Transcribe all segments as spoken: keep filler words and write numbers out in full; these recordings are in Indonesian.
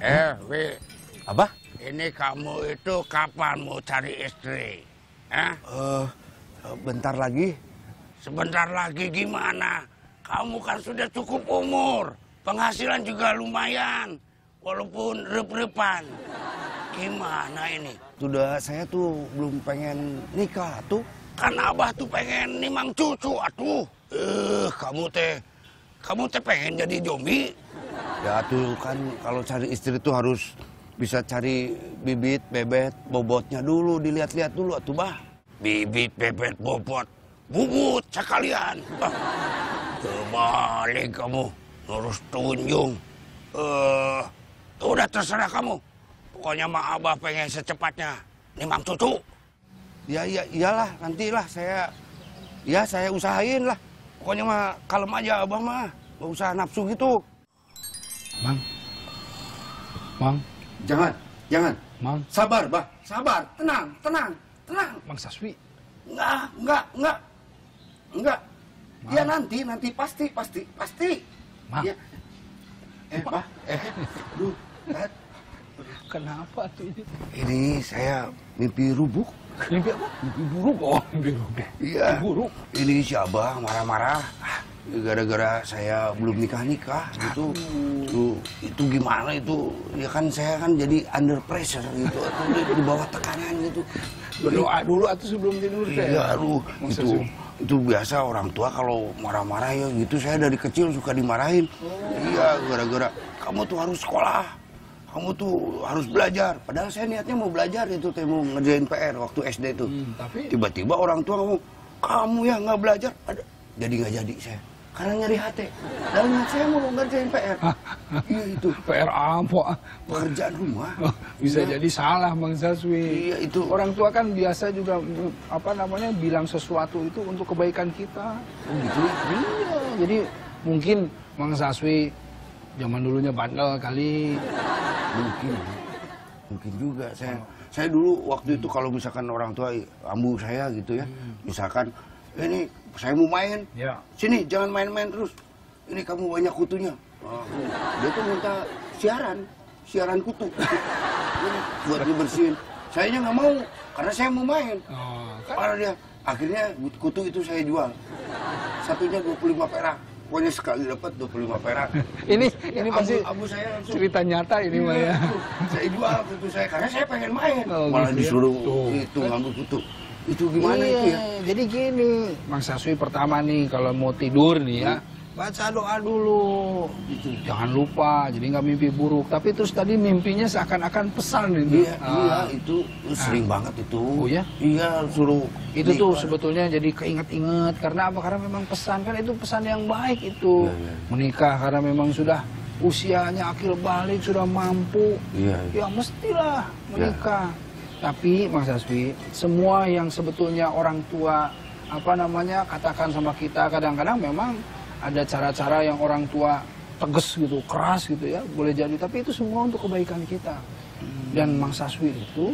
Eh, Wi. Abah? Ini kamu itu kapan mau cari istri? Hah? Uh, bentar lagi. Sebentar lagi gimana? Kamu kan sudah cukup umur. Penghasilan juga lumayan. Walaupun rep-repan. Gimana ini? Sudah, saya tuh belum pengen nikah tuh. Kan Abah tuh pengen nimang cucu atuh. Eh, kamu teh, kamu teh pengen jadi zombie? Ya tuh kan kalau cari istri tuh harus bisa cari bibit, bebet, bobotnya dulu, dilihat-lihat dulu atuh bah. Bibit, bebet, bobot, bubut sekalian. Ah, kebalik kamu, nurus tunjung. Eh, udah terserah kamu. Pokoknya mah Abah pengen secepatnya nimang cucu. Ya, ya, iyalah, nantilah saya, ya saya usahain lah. Pokoknya mah kalem aja Abah mah, gak usah nafsu gitu. Mang, Mang, Jangan, jangan. Mang, Sabar, bah, sabar, tenang, tenang, tenang. Mang Saswi. Enggak, enggak, enggak, enggak. Mang. Ya nanti, nanti pasti, pasti, pasti. Mang. Ya. Eh, bah, eh, aduh, eh. Kenapa tuh ini? Ini saya mimpi rubuk. Mimpi apa? Mimpi buruk. Oh, mimpi buruk. Iya. Mimpi buruk. Ini si Abah marah-marah. Gara-gara saya belum nikah-nikah gitu. Itu, itu gimana itu? Ya kan saya kan jadi under pressure gitu. Atau di, di bawah tekanan gitu. Berdoa dulu atau sebelum tidur teh. Iya, aduh. Masa Itu, sih? itu biasa orang tua kalau marah-marah ya gitu. Saya dari kecil suka dimarahin. Oh. Iya, gara-gara kamu tuh harus sekolah. Kamu tuh harus belajar. Padahal saya niatnya mau belajar itu, teh mau ngerjain P R waktu S D itu. Hmm, tapi Tiba-tiba orang tua ngomong, kamu ya nggak belajar. Ada. Jadi nggak jadi saya. Karena nyari hati. Dalam niat saya mau ngerjain P R. Iya itu. P R apa? Pekerjaan rumah. Oh, bisa Iya. jadi salah Mang Saswi. Iya itu. Orang tua kan biasa juga apa namanya bilang sesuatu itu untuk kebaikan kita. Oh, gitu ya. Iya, jadi mungkin Mang Saswi zaman dulunya bandel kali. Mungkin. Mungkin juga. Saya saya dulu waktu itu kalau misalkan orang tua ambu saya gitu ya. Misalkan ini saya mau main. Ya. Sini jangan main-main terus. Ini kamu banyak kutunya. Oh, dia tuh minta siaran, siaran kutu. Ini buat dibersihin. Sayanya nggak mau karena saya mau main. Oh, kan? Parah dia. Akhirnya kutu itu saya jual. Satunya dua puluh lima perak. Pokoknya sekali dapat dua puluh lima perak. Ini ini Abu- pasti abu saya langsung. cerita nyata ini Mah ya. Saya jual kutu saya karena saya pengen main. Oh, Malah gitu ya. disuruh Tuh. itu ngambil kutu. Itu gimana Iya, itu ya? jadi gini, Mang Saswi pertama nih kalau mau tidur nih ya, baca doa dulu. Jangan lupa, jadi nggak mimpi buruk. Tapi terus tadi mimpinya seakan-akan pesan ini. Iya, Ah, iya itu sering banget itu. Oh ya? Iya, suruh. Itu tuh nikah. sebetulnya jadi keinget-inget karena apa? Karena memang pesan kan itu pesan yang baik itu. Iya, iya. Menikah karena memang sudah usianya akil balik, sudah mampu. Iya, iya. Ya mestilah menikah. Tapi Mas Saswi, semua yang sebetulnya orang tua apa namanya katakan sama kita kadang-kadang memang ada cara-cara yang orang tua tegas gitu, keras gitu ya, boleh jadi. Tapi itu semua untuk kebaikan kita. Dan Mang Saswi itu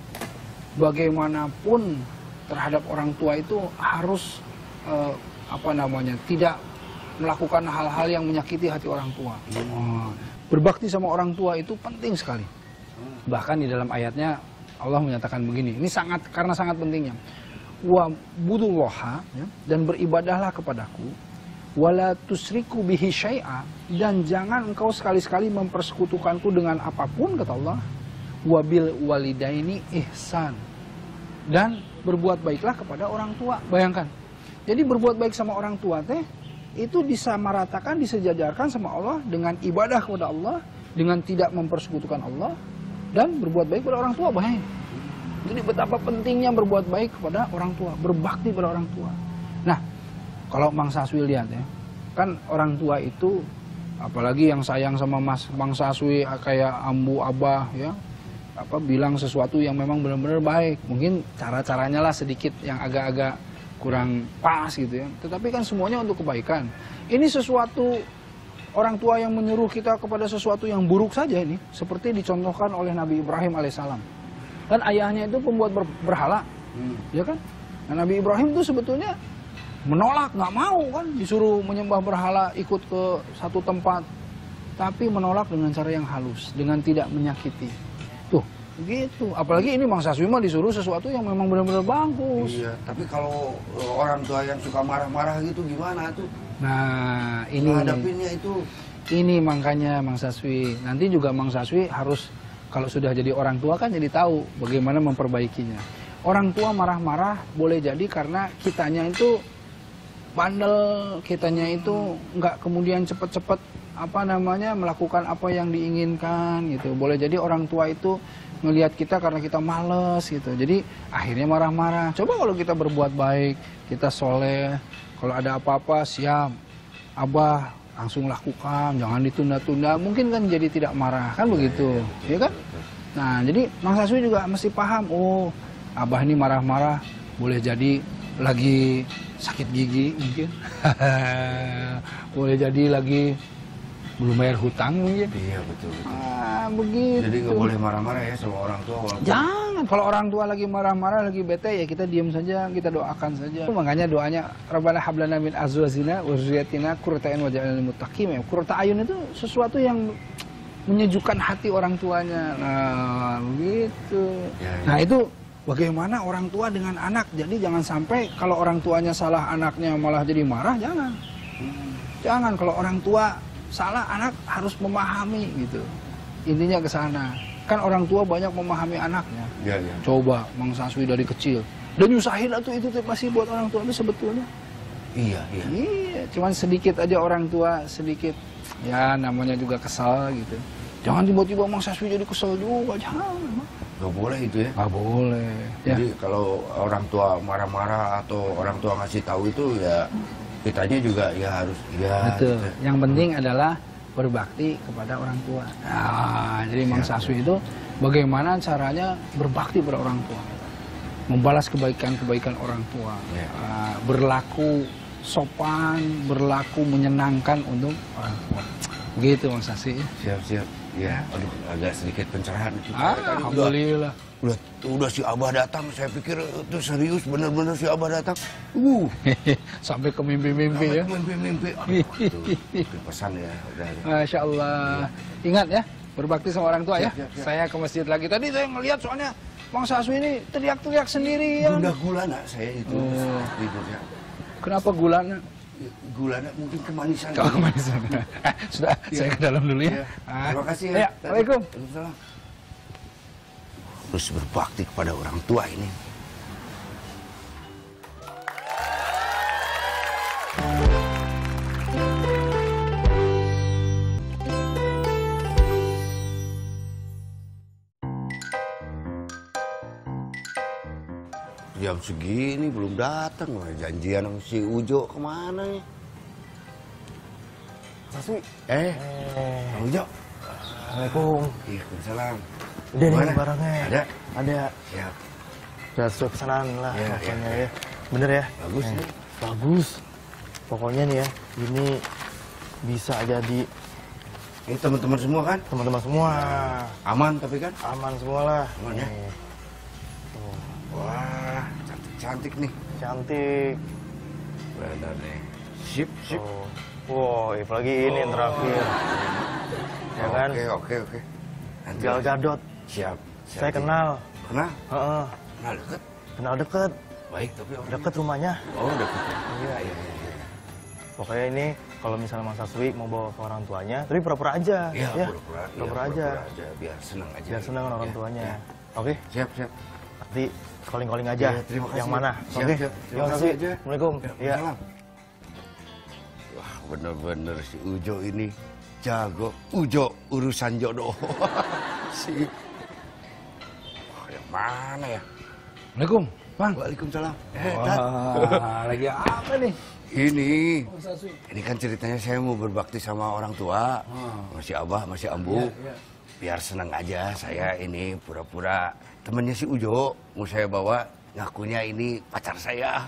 bagaimanapun terhadap orang tua itu harus eh, apa namanya tidak melakukan hal-hal yang menyakiti hati orang tua. Oh, berbakti sama orang tua itu penting sekali. Bahkan di dalam ayatnya Allah menyatakan begini, ini sangat karena sangat pentingnya. Wa budullaha ya, dan beribadahlah kepadaku, wala tusriku bihi syai'a, dan jangan engkau sekali-sekali mempersekutukanku dengan apapun kata Allah. Wabil walidaini ihsan, dan berbuat baiklah kepada orang tua. Bayangkan. Jadi berbuat baik sama orang tua teh itu disamaratakan, disejajarkan sama Allah dengan ibadah kepada Allah, dengan tidak mempersekutukan Allah, dan berbuat baik kepada orang tua. Baik. Jadi betapa pentingnya berbuat baik kepada orang tua, berbakti pada orang tua. Nah, kalau Mang Saswi lihat ya, kan orang tua itu, apalagi yang sayang sama Mas Mang Saswi kayak ambu abah ya, apa bilang sesuatu yang memang benar-benar baik. Mungkin cara-caranya lah sedikit yang agak-agak kurang pas gitu ya. Tetapi kan semuanya untuk kebaikan. Ini sesuatu orang tua yang menyuruh kita kepada sesuatu yang buruk saja ini, seperti dicontohkan oleh Nabi Ibrahim alaihissalam. Kan ayahnya itu pembuat ber berhala, hmm. ya kan? Nah, Nabi Ibrahim itu sebetulnya menolak, nggak mau kan, disuruh menyembah berhala, ikut ke satu tempat tapi menolak dengan cara yang halus, dengan tidak menyakiti. Tuh, gitu. Apalagi ini Mang Saswi mah disuruh sesuatu yang memang benar-benar bagus. Iya, tapi kalau orang tua yang suka marah-marah gitu gimana tuh? Nah, ini Menghadapinnya itu. ini makanya Mang Saswi. Nanti juga Mang Saswi harus kalau sudah jadi orang tua kan jadi tahu bagaimana memperbaikinya. Orang tua marah-marah boleh jadi karena kitanya itu bandel, kitanya itu nggak kemudian cepet-cepet apa namanya melakukan apa yang diinginkan gitu. Boleh jadi orang tua itu ngelihat kita karena kita males gitu. Jadi akhirnya marah-marah. Coba kalau kita berbuat baik, kita soleh, kalau ada apa-apa siap, Abah langsung lakukan, jangan ditunda-tunda. Mungkin kan jadi tidak marah kan begitu, ya kan? Nah jadi Mang Saswi juga mesti paham. Oh, Abah ini marah-marah boleh jadi lagi sakit gigi mungkin, boleh jadi lagi belum bayar hutang mungkin. Iya betul. betul. Ah, begitu. Jadi nggak boleh marah-marah ya sama orang tua. Walaupun... Jangan. Kalau orang tua lagi marah-marah, lagi bete, ya kita diam saja, kita doakan saja. Makanya doanya Rabbana hablana min azwajina wa dzurriyyatina qurrata a'yun waj'alna lil muttaqin. Qurrata a'yun itu sesuatu yang menyejukkan hati orang tuanya. Nah, begitu. Ya, ya. Nah, itu bagaimana orang tua dengan anak. Jadi jangan sampai kalau orang tuanya salah, anaknya malah jadi marah, jangan. Hmm. Jangan kalau orang tua salah, anak harus memahami gitu. Intinya ke sana. Kan orang tua banyak memahami anaknya. Ya, ya. Coba Mang Saswi dari kecil. Dan nyusahin lah tuh itu tuh pasti buat orang tua itu sebetulnya. Iya, iya. Iya, cuman sedikit aja orang tua sedikit. Ya namanya juga kesal gitu. Jangan tiba-tiba Mang Saswi jadi kesel juga, jangan. Gak boleh itu ya. Gak boleh. Jadi Ya. kalau orang tua marah-marah atau orang tua ngasih tahu itu ya kitanya juga ya harus ya. Betul. Gitu. Yang penting adalah berbakti kepada orang tua. Nah, jadi Mang Saswi itu bagaimana caranya berbakti pada orang tua, membalas kebaikan-kebaikan orang tua, Ya. uh, berlaku sopan, berlaku menyenangkan untuk orang tua. Begitu Mang Saswi. Siap-siap. Ya, aduh agak sedikit pencerahan itu. Ah, Tadi alhamdulillah. Udah, udah si Abah datang, saya pikir itu serius bener-bener si Abah datang. Uh, Sampai ke mimpi-mimpi ya. mimpi-mimpi. Aduh, itu pesan ya. Udah, udah. Masya Allah. Ingat ya, berbakti sama orang tua ya. Siap, siap, siap. Saya ke masjid lagi. Tadi saya ngelihat soalnya Mang Saswi ini teriak-teriak sendirian. Bunda Gulana saya itu Oh. tidurnya. Kenapa gulana? Gulana mungkin kemanisan. Kalau kemanisan. Sudah, saya ke dalam dulu ya. Ya. Ah. Terima kasih ya. Ya, Waalaikum. Waalaikumsalam. Terus berbakti kepada orang tua ini. Jam segini belum datang, janjian sama si Ujo kemana nih? Saswi. Eh, Bang Ujo. Assalamualaikum. Iya, Waalaikumsalam. Udah nih Gimana? barangnya. Ada? Ada. Siap. Udah sesuai pesanan lah Iya, pokoknya iya. ya. Bener ya? Bagus Nih, nih. Bagus. Pokoknya nih ya, ini bisa jadi Ini teman-teman semua kan? teman-teman semua. Aman tapi kan? Aman semua lah. Aman ya? Nih, Wah, cantik-cantik nih. cantik. Benar nih. Sip, sip. Tuh. Wow, apalagi ini yang terakhir. Ya kan? Oke, oke, oke. Nanti Gal lah. Gadot. Siap. siap. Saya kenal. Kenal? Heeh. Kenal deket? Kenal deket. Baik, tapi orangnya- Deket rumahnya. Oh, deket. Iya, iya, iya. Pokoknya ini kalau misalnya Mas Saswi mau bawa ke orang tuanya, tapi pura-pura aja. Iya, ya. pura-pura. iya, Pura-pura aja. pura-pura aja. Biar senang aja. Biar senang orang Ya, tuanya. ya. Oke, Siap, siap. nanti calling-calling aja. Iya, terima kasih. Yang mana? Siap, Oke. siap. Terima Yang kasih kasih. aja. Assalamualaikum. Iya. Waalaikumsalam. Wah, bener-bener si Ujo ini jago. Ujo urusan jodoh. si. Wah, yang mana ya? Assalamualaikum, Bang. Waalaikumsalam. Eh, Tat. Wah, lagi apa nih? Ini, Mang Saswi. ini kan ceritanya saya mau berbakti sama orang tua, masih abah, masih ambu. Iya, iya. Biar senang aja saya ini pura-pura temennya si Ujo, mau saya bawa ngakunya ini pacar saya.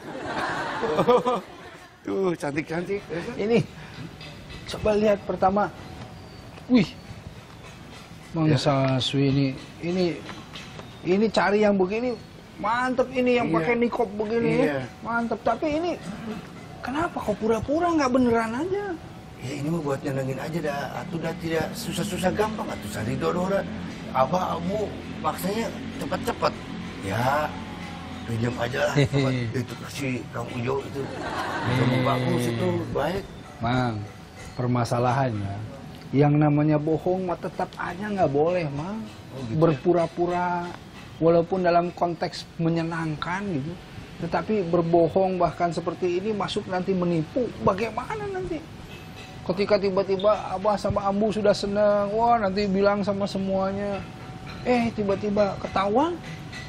Tuh cantik-cantik. Ini coba lihat pertama. Wih. Mang Ya. Saswi ini ini ini cari yang begini mantep ini yang Iya. pakai nikop begini Iya. ya. Mantep. Tapi ini kenapa kok pura-pura nggak beneran aja? ya ini mah buat nyenengin aja dah, atuh dah tidak susah-susah gampang, atuh sari dodora. Abah, abu, maksanya cepet-cepet. Ya, pinjam aja lah, cepet. Itu si Kang Ujo itu, kamu bagus itu, baik. Mang, permasalahannya, yang namanya bohong mah tetap aja nggak boleh, Mang. Oh, gitu ya? Berpura-pura, walaupun dalam konteks menyenangkan gitu, tetapi berbohong bahkan seperti ini masuk nanti menipu, bagaimana nanti? Ketika tiba-tiba Abah sama Ambu sudah senang, wah nanti bilang sama semuanya, eh tiba-tiba ketahuan,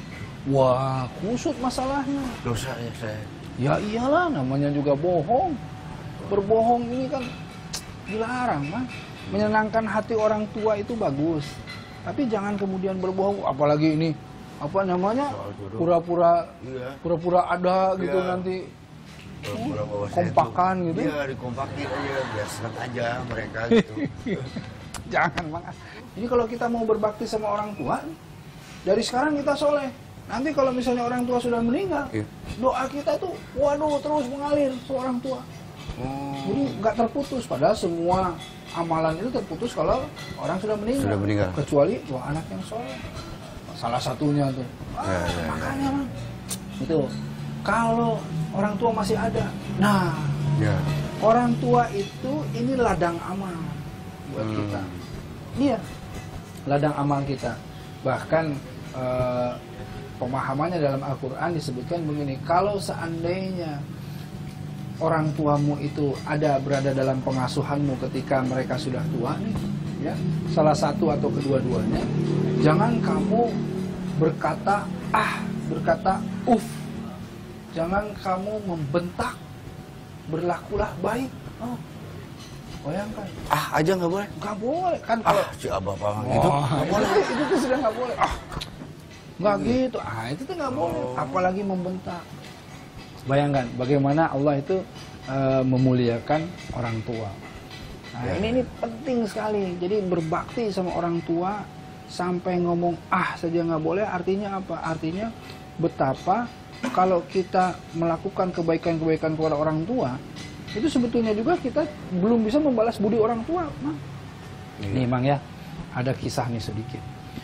wah kusut masalahnya. Dosa ya saya. Ya iyalah, namanya juga bohong. Berbohong ini kan dilarang, mah. Menyenangkan hati orang tua itu bagus, tapi jangan kemudian berbohong, apalagi ini apa namanya pura-pura Iya. pura-pura ada gitu Iya. nanti. Pura-pura bahwa saya Kompakan tuh- gitu. Iya, dikompakin aja, biar senang aja mereka gitu. Jangan, Mang. Jadi kalau kita mau berbakti sama orang tua, dari sekarang kita soleh. Nanti kalau misalnya orang tua sudah meninggal, Iya. doa kita tuh, waduh, terus mengalir ke orang tua. Oh, Jadi nggak terputus. Padahal semua amalan itu terputus kalau orang sudah meninggal. Sudah meninggal. Kecuali dua anak yang soleh. Salah satunya tuh. Ah, Ya, ya, ya. makanya, Mang. Itu. Kalau orang tua masih ada, nah ya. orang tua itu ini ladang amal buat Hmm. kita. Iya, ladang amal kita. Bahkan eh, pemahamannya dalam Al-Quran disebutkan begini, kalau seandainya orang tuamu itu ada berada dalam pengasuhanmu ketika mereka sudah tua nih, ya, salah satu atau kedua-duanya, jangan kamu berkata ah, berkata uf, jangan kamu membentak, berlakulah baik. Oh, bayangkan, Ah, aja nggak boleh. nggak boleh kan kalau Ah, si Abah Pamang oh, itu. itu, itu tuh sudah nggak boleh. Ah, nggak gitu. Ah, itu tuh nggak boleh. Apalagi membentak. Bayangkan bagaimana Allah itu eh, memuliakan orang tua. Nah, Ya. ini ini penting sekali. Jadi berbakti sama orang tua sampai ngomong ah saja nggak boleh. Artinya apa? Artinya betapa kalau kita melakukan kebaikan-kebaikan kepada orang tua, itu sebetulnya juga kita belum bisa membalas budi orang tua, Mang. Iya. Nih, Mang ya, ada kisah nih sedikit.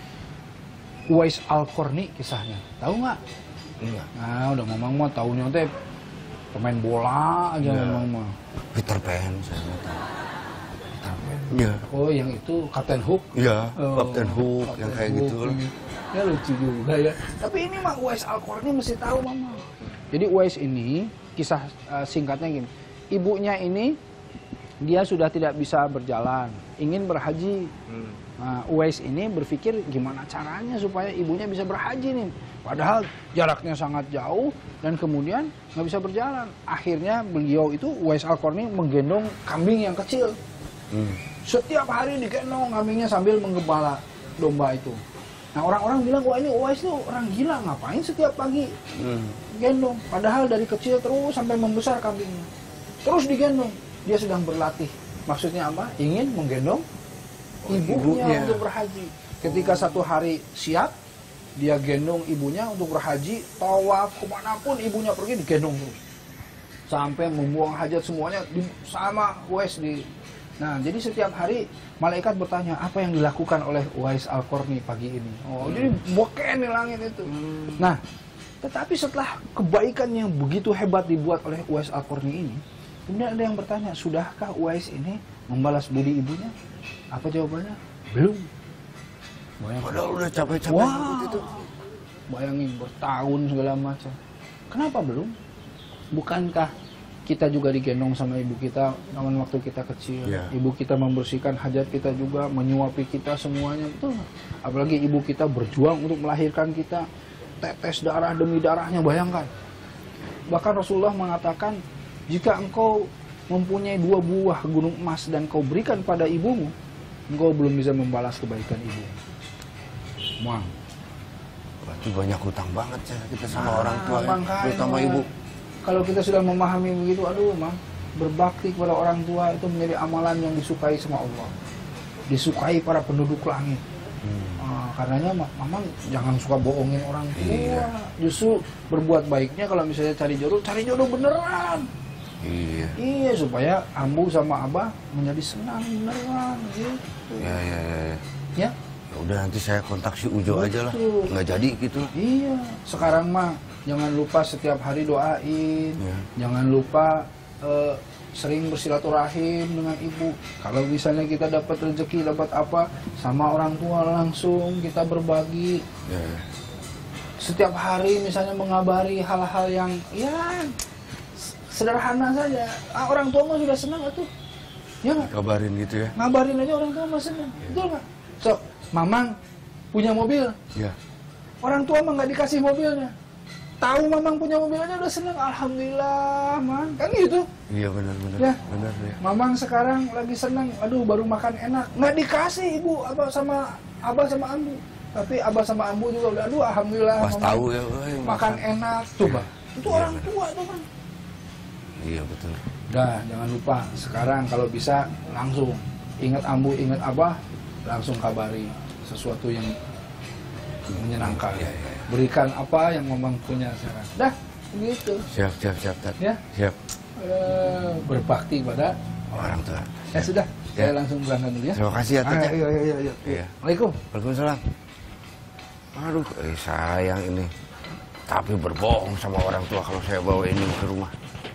Uwais Al-Qarni kisahnya, tahu nggak? Enggak. Nah, udah ngomong mah tahunya teh pemain bola aja Iya. ngomong mah. Peter Pan saya nggak tahu. Iya. Oh, yang itu Kapten Hook. Iya, Oh, Kapten Hook yang kayak Hook. gitu. Ya lucu juga ya. Tapi ini mah Uwais Al-Qarni mesti tahu, Mama. Jadi Uwais ini kisah uh, singkatnya gini. Ibunya ini dia sudah tidak bisa berjalan, ingin berhaji. Hmm. Nah, Uwais ini berpikir gimana caranya supaya ibunya bisa berhaji nih. Padahal jaraknya sangat jauh dan kemudian nggak bisa berjalan. Akhirnya beliau itu Uwais Al-Qarni menggendong kambing yang kecil. Hmm. Setiap hari digendong kambingnya sambil menggembala domba itu. Nah, orang-orang bilang, wah ini Uwais itu orang gila, ngapain setiap pagi Hmm. gendong. Padahal dari kecil terus sampai membesar kambingnya. Terus digendong. Dia sedang berlatih. Maksudnya apa? Ingin menggendong Oh, ibunya, ibunya. untuk berhaji. Ketika satu hari siap, dia gendong ibunya untuk berhaji, tawaf kemanapun ibunya pergi digendong terus. Sampai membuang hajat semuanya di, sama Uwais di. Nah, jadi setiap hari malaikat bertanya apa yang dilakukan oleh Uwais Al-Qarni pagi ini. Oh, jadi bokeh di langit itu. Nah, tetapi setelah kebaikan yang begitu hebat dibuat oleh Uwais Al-Qarni ini, kemudian ada yang bertanya, sudahkah Uwais ini membalas budi ibunya? Apa jawabannya? Belum. Bayangkan. Padahal udah capek-capek Wah, ikut itu. bayangin bertahun segala macam. Kenapa belum? Bukankah kita juga digendong sama ibu kita namun waktu kita kecil? Ya. Ibu kita membersihkan hajat kita juga, menyuapi kita semuanya, betul nggak? Apalagi ibu kita berjuang untuk melahirkan kita, tetes darah demi darahnya, bayangkan. Bahkan Rasulullah mengatakan, jika engkau mempunyai dua buah gunung emas dan kau berikan pada ibumu, engkau belum bisa membalas kebaikan ibu. Mang. Berarti banyak hutang banget ya kita sama Ah, orang tua, ya. makanya. Terutama ibu. Kalau kita sudah memahami begitu, aduh, Mang, berbakti kepada orang tua itu menjadi amalan yang disukai sama Allah, disukai para penduduk langit. Hmm. Ah, karenanya, Mamang jangan suka bohongin orang tua. Iya. Justru berbuat baiknya kalau misalnya cari jodoh, cari jodoh beneran. Iya. Iya, supaya ambu sama abah menjadi senang beneran gitu. Ya, ya, ya. Ya, Ya. ya udah nanti saya kontak si Ujo aja lah. Betul. Nggak jadi gitu. Iya, sekarang mah jangan lupa setiap hari doain. Iya. Jangan lupa eh, sering bersilaturahim dengan ibu. Kalau misalnya kita dapat rezeki, dapat apa, sama orang tua langsung kita berbagi. Ya, ya. Setiap hari misalnya mengabari hal-hal yang ya sederhana saja. Ah, orang tua mah sudah senang atuh. Ya nggak? Kabarin gitu ya. Ngabarin aja orang tua mah senang. Betul nggak? So, Mamang punya mobil. Ya. Orang tua mah nggak dikasih mobilnya. Tahu Mamang punya mobil aja udah senang. Alhamdulillah, Mang. Kan gitu. Iya benar benar. Ya. Benar ya. Mamang sekarang lagi senang. Aduh, baru makan enak. Nggak dikasih ibu abah sama abah sama ambu. Tapi abah sama ambu juga udah, aduh alhamdulillah. Pas Mamang tahu ya, woy, makan enak. Coba. Itu Iya, orang benar. tua tuh kan. Iya betul. Udah, jangan lupa. Sekarang kalau bisa langsung ingat ambu, ingat abah, langsung kabari sesuatu yang menyenangkan. Iya, iya, iya. Berikan apa yang Mamang punya sekarang. Dah, begitu. Siap siap siap Tat. Ya. Siap. Eh, berbakti pada Orang tua. ya sudah. Ya. Saya langsung berangkat dulu ya. Terima kasih ya Tat. Ah, ya. iya, iya, iya, iya. Iya. Waalaikum. Waalaikumsalam. Aduh, eh, sayang ini. Tapi berbohong sama orang tua kalau saya bawa ini ke rumah.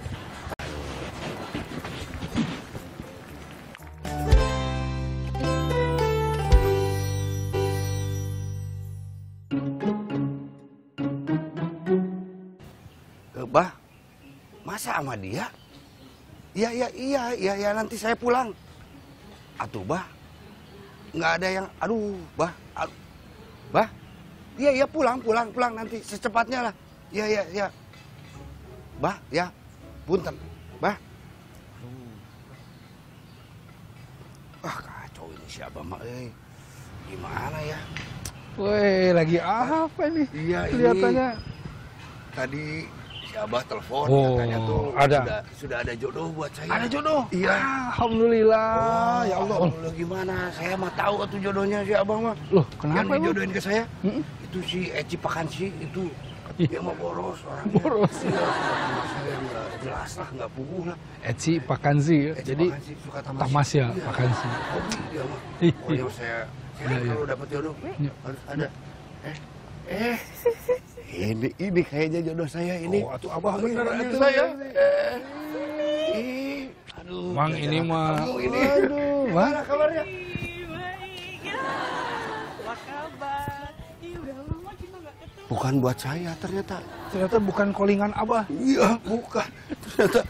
Eh, Bah, masa sama dia? Iya, iya, iya, iya, ya, nanti saya pulang. Atuh, Bah, nggak ada yang, aduh, Bah, aduh, Bah, iya, iya, pulang, pulang, pulang, nanti secepatnya lah. Iya, iya, iya. Bah, ya, punten, Bah. Ah, kacau ini si Abah mah, eh. Gimana ya? Woi, lagi apa nih? Iya, ini. Kelihatannya. Tadi si Abah telepon, Oh, katanya tuh ada. Sudah, sudah ada jodoh buat saya. Ada jodoh? Iya. Alhamdulillah. Wah, Ya Allah. Alhamdulillah, gimana? Saya mah tahu tuh jodohnya si Abang mah. Loh, Yang kenapa emang? dijodohin ke saya, Mm-mm. itu si Eci Pakansi itu. Iya. Dia mah boros orangnya. Boros. Iya, saya nggak jelas lah, nggak puguh lah. Eci Pakansi ya. Eci Jadi Pakansi suka tamasya. tamasya Iya. Pakansi. Hobi dia mah. Iya. Pokoknya saya, saya Iya, iya. kalau dapat jodoh Iya. harus ada. Eh, eh, ini ini kayaknya jodoh saya ini. Oh, atuh Abah bener Ini atuh. saya. Eh, ih, aduh. Mang, ini mah. Kamu ini. Aduh, Mang. Gimana kabarnya? Apa kabar? Ih, udah lama kita nggak ketemu. Bukan buat saya ternyata. Ternyata bukan callingan Abah. Iya, bukan. Ternyata.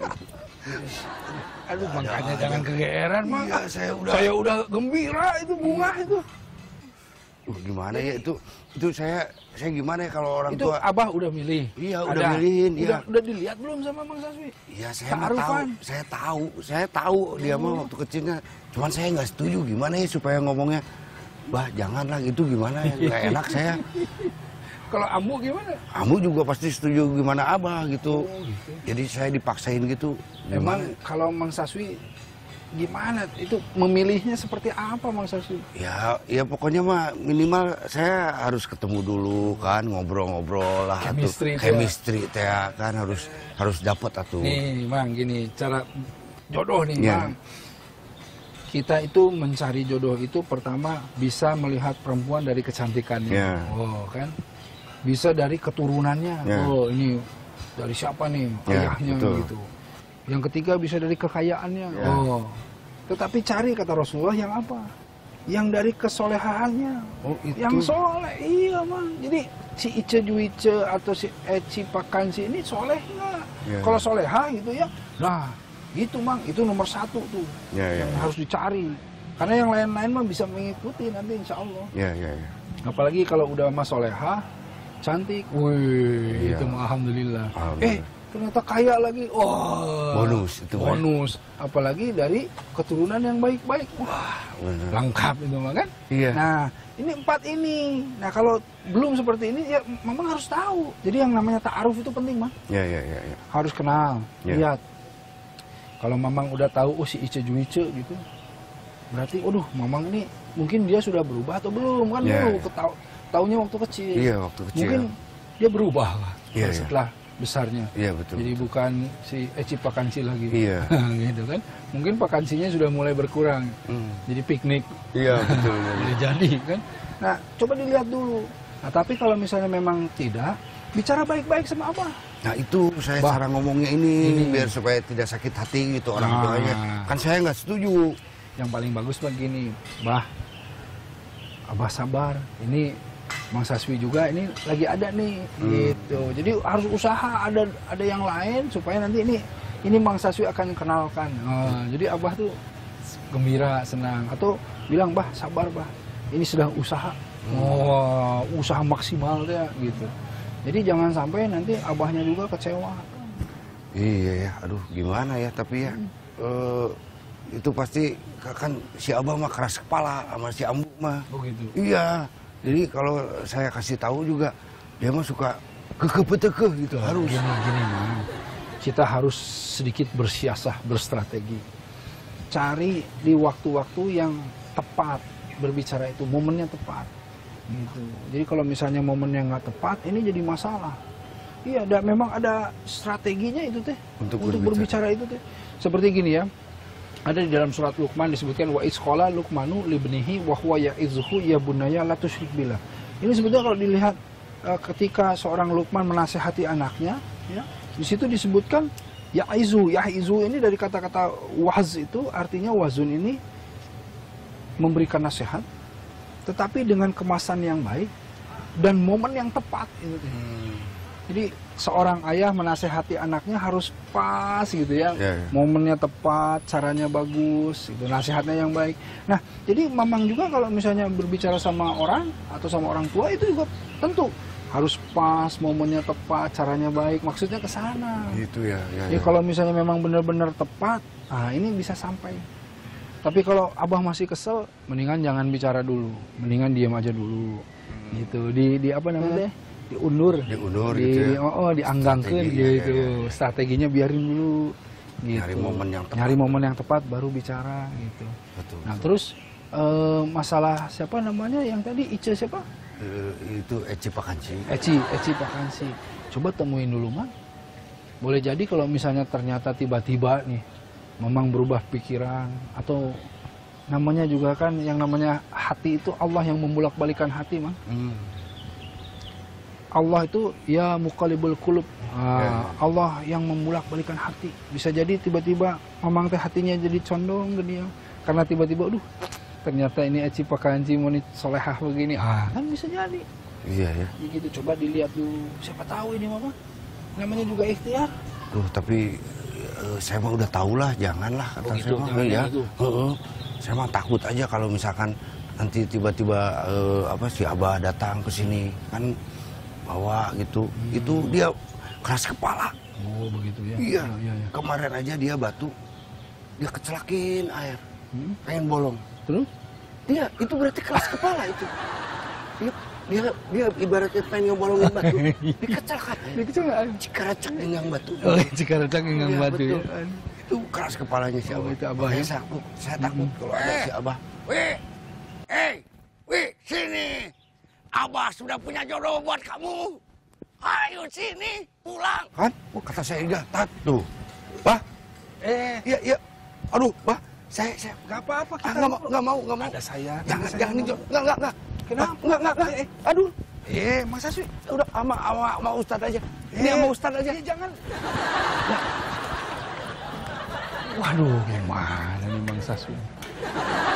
Aduh, makanya jangan kegeeran, Mang. Iya, saya udah. Saya udah gembira itu bunga itu. Uh, gimana ya itu? Itu saya saya gimana ya kalau orang Itu tua? Abah udah milih. Iya, udah Ada. milihin, iya. Udah, udah dilihat belum sama Mang Saswi? Iya, saya mah tahu. Ta'arufan. Saya tahu. Saya tahu dia mah waktu kecilnya. Cuman saya nggak setuju gimana ya supaya ngomongnya, bah janganlah gitu gimana ya nggak enak saya. Kalau Ambu gimana? Kamu juga pasti setuju gimana abah gitu. Jadi saya dipaksain gitu. Emang Gimana? kalau Mang Saswi gimana? Itu memilihnya seperti apa Mang Saswi? Ya, ya pokoknya mah minimal saya harus ketemu dulu kan, ngobrol-ngobrol lah. atuh. Chemistry teh. Chemistry teh kan harus harus dapat atuh. Nih, Mang, gini, cara jodoh nih, Iya. Mang. Kita itu mencari jodoh itu pertama bisa melihat perempuan dari kecantikannya. Iya. Oh, kan? Bisa dari keturunannya. Iya. Oh, ini dari siapa nih? Iya, Ayahnya betul. gitu. Yang ketiga bisa dari kekayaannya. Iya. Oh. Tetapi cari kata Rasulullah yang apa? Yang dari kesolehaannya. Oh, itu. Yang soleh, iya Mang. Jadi si Ice Juice atau si Eci Pakansi ini soleh nggak? Iya. Kalau soleha gitu ya, nah gitu Mang, itu nomor satu tuh Iya, iya, yang iya. harus dicari. Karena yang lain-lain mah bisa mengikuti nanti insya Allah. Ya, ya, ya. Apalagi kalau udah mas soleha, cantik, wih, Iya. itu mah alhamdulillah. Alhamdulillah. Eh, ternyata kaya lagi, wah. Bonus itu, Pak. Bonus, apalagi dari keturunan yang baik-baik, wah, Benar. lengkap itu mah kan. Iya. Nah, ini empat ini. Nah, kalau belum seperti ini, ya memang harus tahu. Jadi yang namanya ta'aruf itu penting, Mang. Ya, ya, ya, ya. Harus kenal, Iya. lihat. Kalau Mamang udah tahu, oh si Ice Juice gitu, berarti, waduh, Mamang ini mungkin dia sudah berubah atau belum kan? Iya, Dulu iya. ketau, taunya waktu kecil. Iya, waktu kecil. Mungkin dia berubah lah. Iya, Nah, iya. setelah besarnya. Iya, betul. Jadi bukan si Eci Pakansi lagi. Iya. Gitu kan. Mungkin pakansinya sudah mulai berkurang. Hmm. Jadi piknik. Iya, betul. Boleh jadi kan. Nah, coba dilihat dulu. Nah, tapi kalau misalnya memang tidak, bicara baik-baik sama Abah. Nah itu saya Bah. cara ngomongnya ini, Ini. biar supaya tidak sakit hati gitu orang Nah. tuanya. Kan saya nggak setuju. Yang paling bagus begini, Bah, Abah sabar. Ini Mang Saswi juga ini lagi ada nih, gitu. Jadi harus usaha ada ada yang lain supaya nanti ini ini Mang Saswi akan kenalkan. Nah, jadi Abah tuh gembira, senang. Atau bilang, Bah sabar Bah, ini sedang usaha. Oh, usaha maksimal ya, gitu. Jadi jangan sampai nanti Abahnya juga kecewa. Iya ya, aduh gimana ya tapi ya eh, itu pasti kan si Abah mah keras kepala sama si Ambu mah. Oh gitu. Iya, jadi kalau saya kasih tahu juga dia mah suka kekeh-kekeh gitu harus. Gini, gini, Mang. Kita harus sedikit bersiasah, berstrategi. Cari di waktu-waktu yang tepat berbicara itu, momennya tepat. Gitu. Jadi kalau misalnya momennya nggak tepat, ini jadi masalah. Iya, ada, memang ada strateginya itu teh Untuk untuk, berbicara. berbicara itu teh. Seperti gini ya, ada di dalam surat Luqman disebutkan wa isqala Luqmanu libnihi wa huwa ya'izhu ya bunaya la tusyrik billah. Ini sebetulnya kalau dilihat uh, ketika seorang Luqman menasehati anaknya, ya, di situ disebutkan ya'izu, ya'izu ini dari kata-kata waz itu artinya wazun ini memberikan nasihat, tetapi dengan kemasan yang baik dan momen yang tepat. Gitu. Hmm. Jadi seorang ayah menasehati anaknya harus pas gitu ya, Ya, ya. momennya tepat, caranya bagus, gitu, nasihatnya yang baik. Nah, jadi Mamang juga kalau misalnya berbicara sama orang atau sama orang tua itu juga tentu harus pas, momennya tepat, caranya baik, maksudnya ke sana. Gitu ya. Ya, Ya ya. kalau misalnya memang benar-benar tepat, ah ini bisa sampai. Tapi kalau Abah masih kesel, mendingan jangan bicara dulu, mendingan diam aja dulu, gitu. Di, di apa namanya deh? Diundur, Diundur di, gitu ya. oh, oh dianggangkan Strateginya, gitu. ya, ya. Strateginya biarin dulu, gitu. Nyari momen yang tepat. Nyari momen yang tepat baru bicara, gitu. Betul. Nah terus eh, masalah siapa namanya yang tadi Ice siapa? Eh, itu Eci Pakanci. Eci, Eci Pakansi. Coba temuin dulu, Man. Boleh jadi kalau misalnya ternyata tiba-tiba nih Mamang berubah pikiran atau namanya juga kan yang namanya hati itu Allah yang membolak-balikan hati, Man. Hmm. Allah itu ya muqallibul qulub. Ah, Ya. Allah yang membolak-balikan hati. Bisa jadi tiba-tiba Mamang teh hatinya jadi condong ke dia karena tiba-tiba aduh ternyata ini Eci Pakanci mau nih solehah begini. Ah, kan bisa jadi. Iya ya. Begitu, coba dilihat dulu. Siapa tahu ini Mama. Namanya juga ikhtiar. Duh, tapi eh, saya mah udah tahu lah, janganlah kata Oh gitu, saya mah. jangan ya. yang itu. Heeh. Saya mah takut aja kalau misalkan nanti tiba-tiba eh, apa si Abah datang ke sini kan bawa gitu. Hmm. Itu dia keras kepala. Oh begitu ya. Iya. iya, iya. Kemarin aja dia batu. Dia kecelakin air. Hmm? Pengen bolong. Terus? Iya, itu berarti keras kepala itu. Dia dia, dia ibaratnya pengen ngebolongin batu. Dia kecelakaan. Dia kecelakaan. Cikaracak dengan batu. Oh, Cikaracak yang Iya, batu ya. betul. Itu keras kepalanya si Oh, Abah. itu Abah Makanya ya? saya takut, saya takut kalau ada si Abah. Wih, eh, wih, sini. Abah sudah punya jodoh buat kamu. Ayo sini, pulang. Kan? Oh, kata saya enggak, tat tuh. Bah, Eh, iya, iya. Aduh, Bah, saya, saya, nggak apa-apa ah, kita. nggak mau, nggak mau, nggak mau. Ada saya. Jangan, ada saya. jangan, jangan, nggak, nggak, nggak. Kenapa? Ah, nggak, nggak, nggak. Eh, aduh. Eh, masa sih? Udah, sama, sama, sama Ustadz aja. Ini Eh, sama Ustadz aja. eh, jangan. Waduh, gimana nih Bang Saswi?